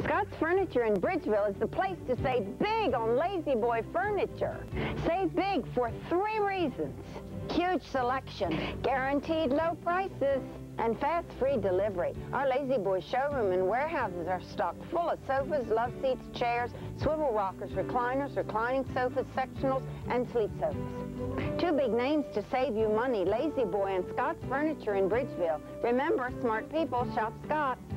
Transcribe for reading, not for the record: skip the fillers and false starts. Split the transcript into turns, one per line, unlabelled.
Scott's Furniture in Bridgeville is the place to save big on La-Z-Boy furniture. Save big for 3 reasons. Huge selection, guaranteed low prices, and fast free delivery. Our La-Z-Boy showroom and warehouses are stocked full of sofas, love seats, chairs, swivel rockers, recliners, reclining sofas, sectionals, and sleep sofas. 2 big names to save you money, La-Z-Boy and Scott's Furniture in Bridgeville. Remember, smart people shop Scott.